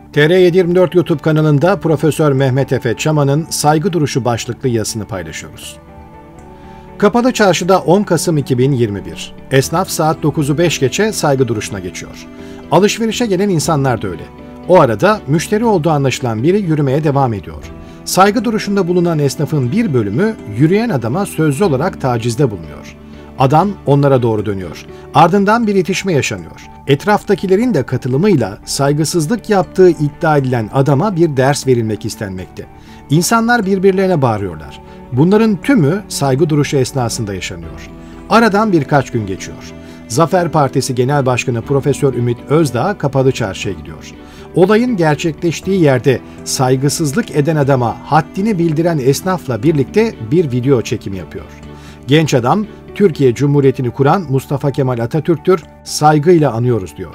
TR724 YouTube kanalında Profesör Mehmet Efe Çaman'ın Saygı Duruşu başlıklı yazısını paylaşıyoruz. Kapalı Çarşı'da 10 Kasım 2021. Esnaf saat 9'u 5 geçe saygı duruşuna geçiyor. Alışverişe gelen insanlar da öyle. O arada müşteri olduğu anlaşılan biri yürümeye devam ediyor. Saygı duruşunda bulunan esnafın bir bölümü yürüyen adama sözlü olarak tacizde bulunuyor. Adam onlara doğru dönüyor. Ardından bir itişme yaşanıyor. Etraftakilerin de katılımıyla saygısızlık yaptığı iddia edilen adama bir ders verilmek istenmekte. İnsanlar birbirlerine bağırıyorlar. Bunların tümü saygı duruşu esnasında yaşanıyor. Aradan birkaç gün geçiyor. Zafer Partisi Genel Başkanı Profesör Ümit Özdağ Kapalı Çarşı'ya gidiyor. Olayın gerçekleştiği yerde saygısızlık eden adama haddini bildiren esnafla birlikte bir video çekimi yapıyor. Genç adam, Türkiye Cumhuriyeti'ni kuran Mustafa Kemal Atatürk'tür, saygıyla anıyoruz diyor.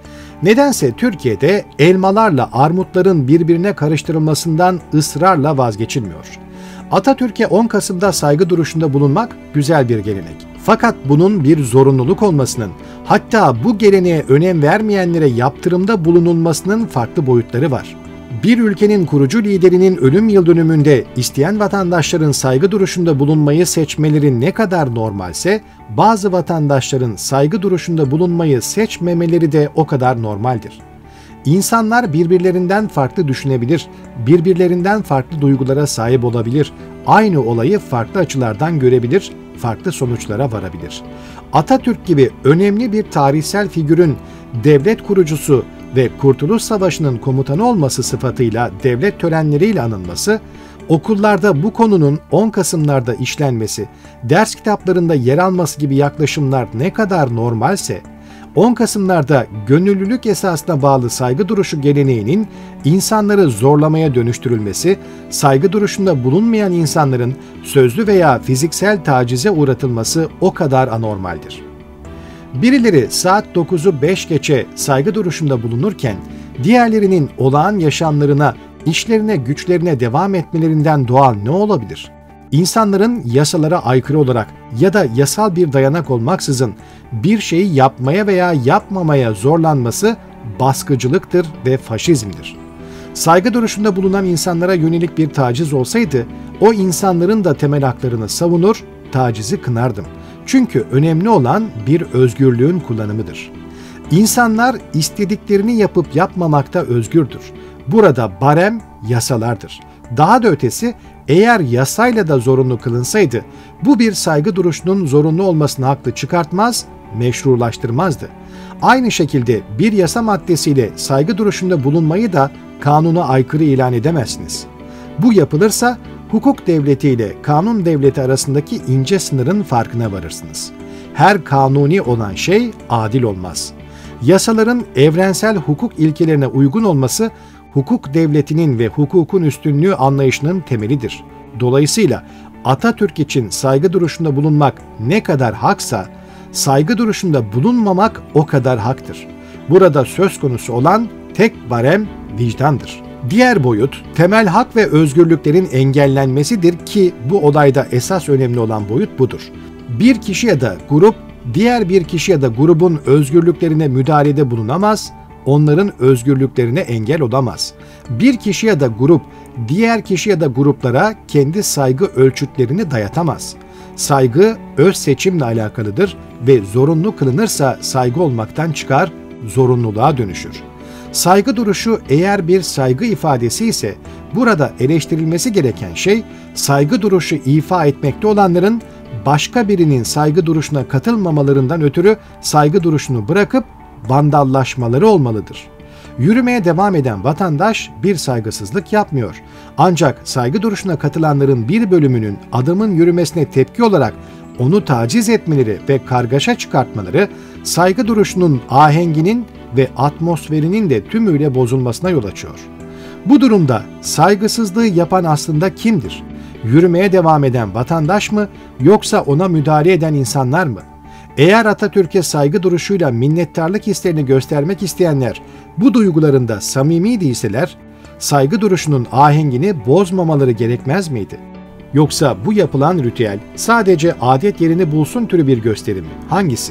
Nedense Türkiye'de elmalarla armutların birbirine karıştırılmasından ısrarla vazgeçilmiyor. Atatürk'e 10 Kasım'da saygı duruşunda bulunmak güzel bir gelenek. Fakat bunun bir zorunluluk olmasının, hatta bu geleneğe önem vermeyenlere yaptırımda bulunulmasının farklı boyutları var. Bir ülkenin kurucu liderinin ölüm yıldönümünde isteyen vatandaşların saygı duruşunda bulunmayı seçmeleri ne kadar normalse, bazı vatandaşların saygı duruşunda bulunmayı seçmemeleri de o kadar normaldir. İnsanlar birbirlerinden farklı düşünebilir, birbirlerinden farklı duygulara sahip olabilir, aynı olayı farklı açılardan görebilir, farklı sonuçlara varabilir. Atatürk gibi önemli bir tarihsel figürün devlet kurucusu ve Kurtuluş Savaşı'nın komutanı olması sıfatıyla devlet törenleriyle anılması, okullarda bu konunun 10 Kasım'larda işlenmesi, ders kitaplarında yer alması gibi yaklaşımlar ne kadar normalse, 10 Kasım'larda gönüllülük esasına bağlı saygı duruşu geleneğinin insanları zorlamaya dönüştürülmesi, saygı duruşunda bulunmayan insanların sözlü veya fiziksel tacize uğratılması o kadar anormaldir. Birileri saat 9'u 5 geçe saygı duruşunda bulunurken, diğerlerinin olağan yaşamlarına, işlerine, güçlerine devam etmelerinden doğal ne olabilir? İnsanların yasalara aykırı olarak ya da yasal bir dayanak olmaksızın bir şeyi yapmaya veya yapmamaya zorlanması baskıcılıktır ve faşizmdir. Saygı duruşunda bulunan insanlara yönelik bir taciz olsaydı, o insanların da temel haklarını savunur, tacizi kınardım. Çünkü önemli olan bir özgürlüğün kullanımıdır. İnsanlar istediklerini yapıp yapmamakta özgürdür. Burada barem yasalardır. Daha da ötesi, eğer yasayla da zorunlu kılınsaydı, bu bir saygı duruşunun zorunlu olmasını haklı çıkartmaz, meşrulaştırmazdı. Aynı şekilde bir yasa maddesiyle saygı duruşunda bulunmayı da kanuna aykırı ilan edemezsiniz. Bu yapılırsa, hukuk devleti ile kanun devleti arasındaki ince sınırın farkına varırsınız. Her kanuni olan şey adil olmaz. Yasaların evrensel hukuk ilkelerine uygun olması, hukuk devletinin ve hukukun üstünlüğü anlayışının temelidir. Dolayısıyla Atatürk için saygı duruşunda bulunmak ne kadar haksa, saygı duruşunda bulunmamak o kadar haktır. Burada söz konusu olan tek barem vicdandır. Diğer boyut, temel hak ve özgürlüklerin engellenmesidir ki bu olayda esas önemli olan boyut budur. Bir kişi ya da grup, diğer bir kişi ya da grubun özgürlüklerine müdahalede bulunamaz, onların özgürlüklerine engel olamaz. Bir kişi ya da grup, diğer kişi ya da gruplara kendi saygı ölçütlerini dayatamaz. Saygı, öz seçimle alakalıdır ve zorunlu kılınırsa saygı olmaktan çıkar, zorunluluğa dönüşür. Saygı duruşu eğer bir saygı ifadesi ise, burada eleştirilmesi gereken şey, saygı duruşu ifa etmekte olanların başka birinin saygı duruşuna katılmamalarından ötürü saygı duruşunu bırakıp vandallaşmaları olmalıdır. Yürümeye devam eden vatandaş bir saygısızlık yapmıyor. Ancak saygı duruşuna katılanların bir bölümünün adamın yürümesine tepki olarak onu taciz etmeleri ve kargaşa çıkartmaları, saygı duruşunun ahenginin ve atmosferinin de tümüyle bozulmasına yol açıyor. Bu durumda saygısızlığı yapan aslında kimdir? Yürümeye devam eden vatandaş mı, yoksa ona müdahale eden insanlar mı? Eğer Atatürk'e saygı duruşuyla minnettarlık hislerini göstermek isteyenler bu duygularında samimi değilseler, saygı duruşunun ahengini bozmamaları gerekmez miydi? Yoksa bu yapılan ritüel sadece adet yerini bulsun türü bir gösteri mi? Hangisi?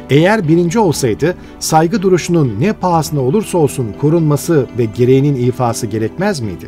Eğer birinci olsaydı saygı duruşunun ne pahasına olursa olsun korunması ve gereğinin ifası gerekmez miydi?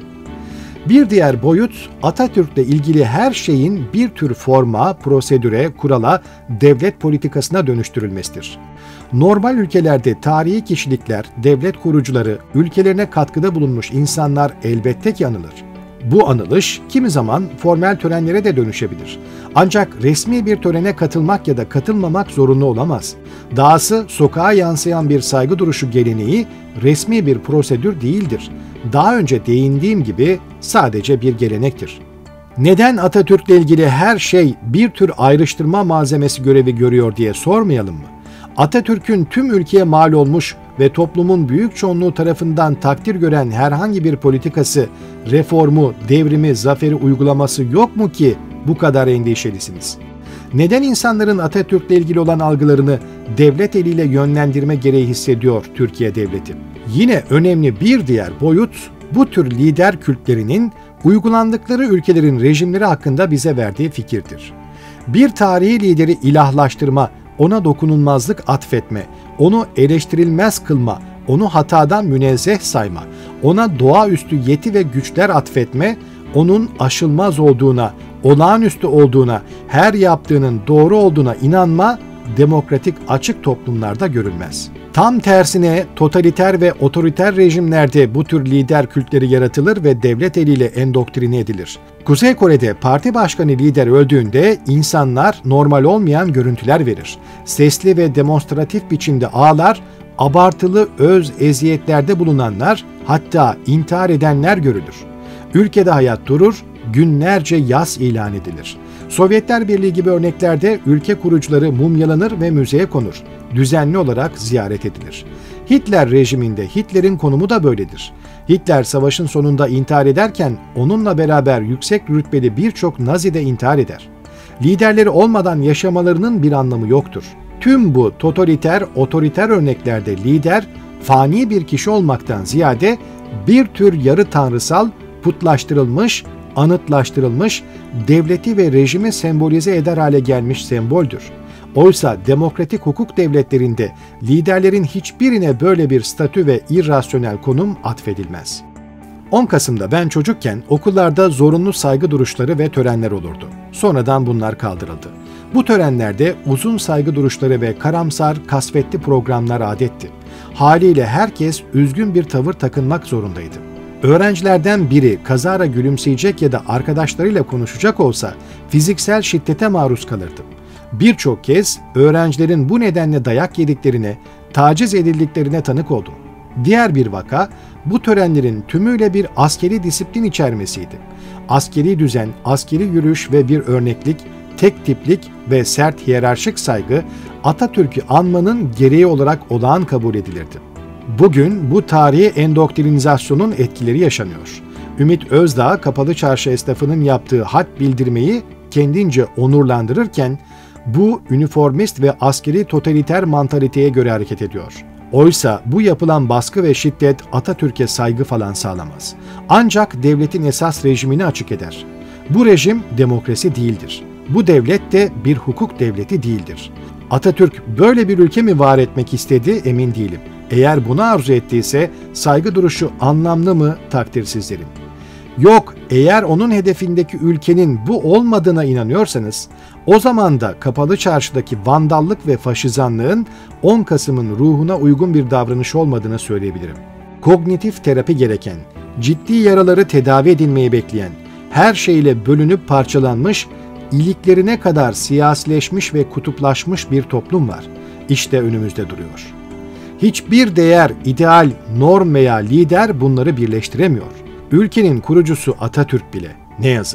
Bir diğer boyut, Atatürk'le ilgili her şeyin bir tür forma, prosedüre, kurala, devlet politikasına dönüştürülmesidir. Normal ülkelerde tarihi kişilikler, devlet kurucuları, ülkelerine katkıda bulunmuş insanlar elbette ki anılır. Bu anılış kimi zaman formel törenlere de dönüşebilir. Ancak resmi bir törene katılmak ya da katılmamak zorunlu olamaz. Dahası sokağa yansıyan bir saygı duruşu geleneği resmi bir prosedür değildir. Daha önce değindiğim gibi sadece bir gelenektir. Neden Atatürk'le ilgili her şey bir tür ayrıştırma malzemesi görevi görüyor diye sormayalım mı? Atatürk'ün tüm ülkeye mal olmuş ve toplumun büyük çoğunluğu tarafından takdir gören herhangi bir politikası, reformu, devrimi, zaferi uygulaması yok mu ki bu kadar endişelisiniz? Neden insanların Atatürk'le ilgili olan algılarını devlet eliyle yönlendirme gereği hissediyor Türkiye Devleti? Yine önemli bir diğer boyut, bu tür lider kültlerinin uygulandıkları ülkelerin rejimleri hakkında bize verdiği fikirdir. Bir tarihi lideri ilahlaştırma, ona dokunulmazlık atfetme, onu eleştirilmez kılma, onu hatadan münezzeh sayma, ona doğaüstü yeti ve güçler atfetme, onun aşılmaz olduğuna, olağanüstü olduğuna, her yaptığının doğru olduğuna inanma, demokratik açık toplumlarda görülmez. Tam tersine totaliter ve otoriter rejimlerde bu tür lider kültleri yaratılır ve devlet eliyle endoktrine edilir. Kuzey Kore'de parti başkanı lider öldüğünde insanlar normal olmayan görüntüler verir. Sesli ve demonstratif biçimde ağlar, abartılı eziyetlerde bulunanlar, hatta intihar edenler görülür. Ülkede hayat durur, günlerce yas ilan edilir. Sovyetler Birliği gibi örneklerde ülke kurucuları mumyalanır ve müzeye konur. Düzenli olarak ziyaret edilir. Hitler rejiminde Hitler'in konumu da böyledir. Hitler savaşın sonunda intihar ederken onunla beraber yüksek rütbeli birçok Nazi de intihar eder. Liderleri olmadan yaşamalarının bir anlamı yoktur. Tüm bu totaliter, otoriter örneklerde lider, fani bir kişi olmaktan ziyade bir tür yarı tanrısal, putlaştırılmış, anıtlaştırılmış, devleti ve rejimi sembolize eder hale gelmiş semboldür. Oysa demokratik hukuk devletlerinde liderlerin hiçbirine böyle bir statü ve irrasyonel konum atfedilmez. 10 Kasım'da ben çocukken okullarda zorunlu saygı duruşları ve törenler olurdu. Sonradan bunlar kaldırıldı. Bu törenlerde uzun saygı duruşları ve karamsar, kasvetli programlar adetti. Haliyle herkes üzgün bir tavır takınmak zorundaydı. Öğrencilerden biri kazara gülümseyecek ya da arkadaşlarıyla konuşacak olsa fiziksel şiddete maruz kalırdı. Birçok kez öğrencilerin bu nedenle dayak yediklerine, taciz edildiklerine tanık oldum. Diğer bir vaka, bu törenlerin tümüyle bir askeri disiplin içermesiydi. Askeri düzen, askeri yürüyüş ve bir örneklik, tek tiplik ve sert hiyerarşik saygı Atatürk'ü anmanın gereği olarak olağan kabul edilirdi. Bugün bu tarihi endoktrinizasyonun etkileri yaşanıyor. Ümit Özdağ, Kapalı Çarşı esnafının yaptığı had bildirmeyi kendince onurlandırırken, bu üniformist ve askeri totaliter mantaliteye göre hareket ediyor. Oysa bu yapılan baskı ve şiddet Atatürk'e saygı falan sağlamaz. Ancak devletin esas rejimini açık eder. Bu rejim demokrasi değildir. Bu devlet de bir hukuk devleti değildir. Atatürk böyle bir ülke mi var etmek istedi emin değilim. Eğer bunu arzu ettiyse saygı duruşu anlamlı mı takdirsizlerin. Yok, eğer onun hedefindeki ülkenin bu olmadığına inanıyorsanız, o zaman da Kapalı Çarşı'daki vandallık ve faşizanlığın 10 Kasım'ın ruhuna uygun bir davranış olmadığını söyleyebilirim. Kognitif terapi gereken, ciddi yaraları tedavi edilmeyi bekleyen, her şeyle bölünüp parçalanmış, iliklerine kadar siyasileşmiş ve kutuplaşmış bir toplum var. İşte önümüzde duruyor. Hiçbir değer, ideal, norm veya lider bunları birleştiremiyor. Ülkenin kurucusu Atatürk bile, ne yazık.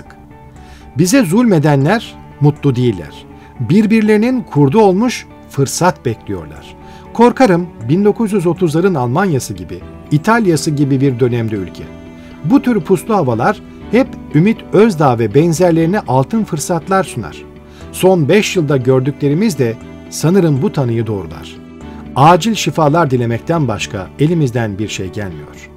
Bize zulmedenler mutlu değiller. Birbirlerinin kurdu olmuş fırsat bekliyorlar. Korkarım 1930'ların Almanya'sı gibi, İtalya'sı gibi bir dönemde ülke. Bu tür puslu havalar hep Ümit Özdağ ve benzerlerine altın fırsatlar sunar. Son 5 yılda gördüklerimiz de sanırım bu tanıyı doğrular. Acil şifalar dilemekten başka elimizden bir şey gelmiyor.